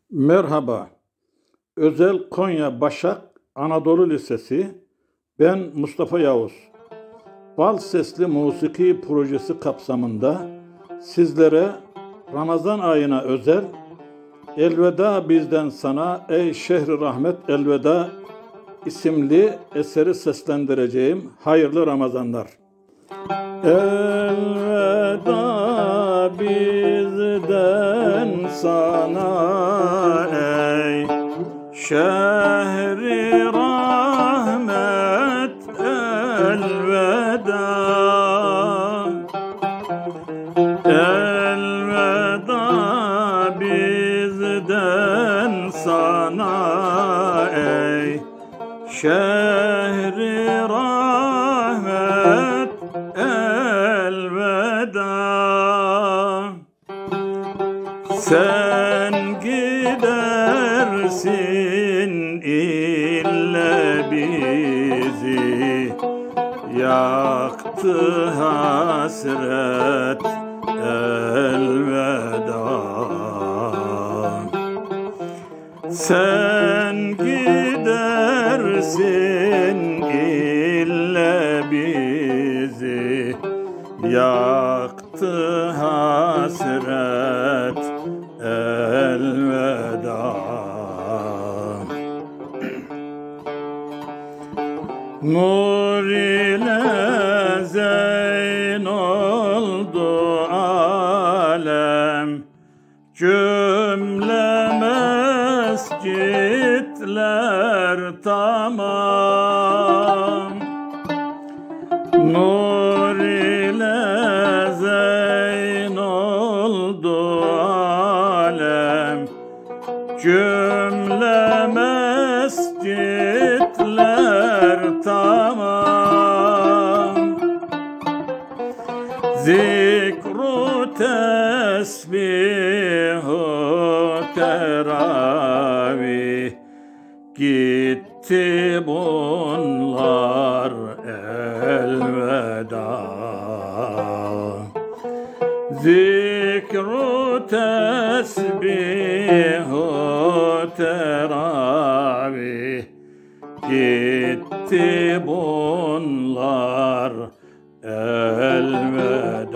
Merhaba, Özel Konya Başak Anadolu Lisesi, ben Mustafa Yavuz. Bal Sesli Musiki projesi kapsamında sizlere Ramazan ayına özel Elveda Bizden Sana Ey Şehri Rahmet Elveda isimli eseri seslendireceğim. Hayırlı Ramazanlar. Elveda bizden sana ey şehri rahmet elveda. Elveda bizden sana ey şehri rahmet elveda. Sen gidersin ille bizi, yaktı hasret elveda. Sen gidersin ille bizi, yaktı hasret elveda. Nur ile zeyn oldu alem, cümle mescitler tamam. Nur ile zeyn oldu alem, cümle mescitler tamam. Zikru tesbihu teravih, gitti bunlar elveda. Zikru tesbihu teravih, gitti bunlar elveda.